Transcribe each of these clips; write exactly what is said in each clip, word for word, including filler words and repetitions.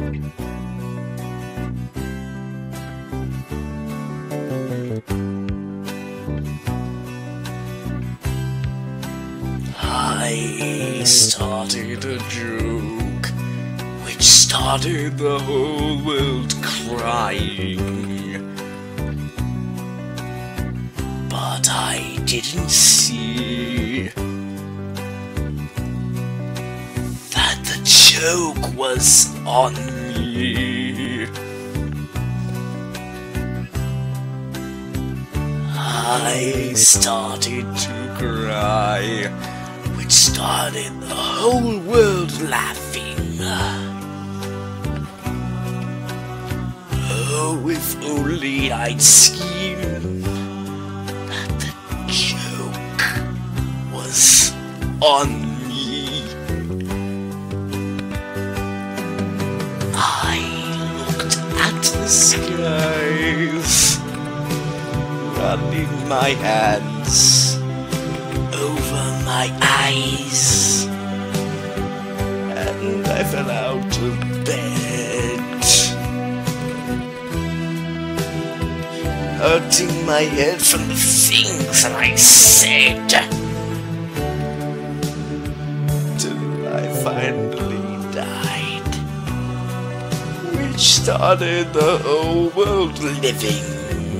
I started a joke which started the whole world crying, but I didn't see that the joke was on me. I started to cry, which started the whole world laughing. Oh, if only I'd seen that the joke was on me. I looked at the skies, running my hands over my eyes, and I fell out of bed, hurting my head from the things that I said, till I finally died, which started the whole world living.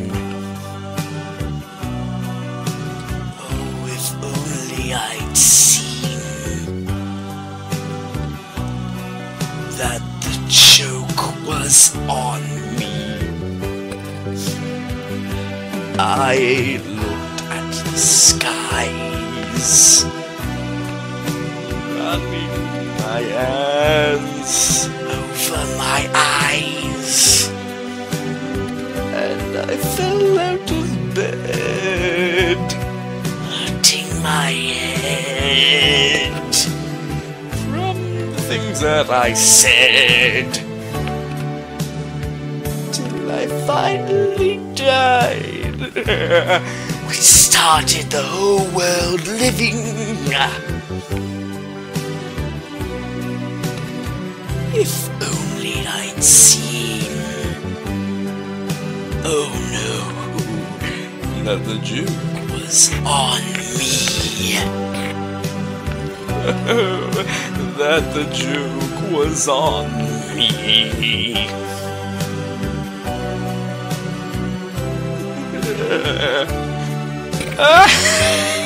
I'd seen that the joke was on me. I looked at the skies, running my hands over my eyes, and I fell out of bed, my head from the things that I said, till I finally died, which started the whole world living. If only I'd seen, oh no, that the joke was on me. That the joke was on me. Ah!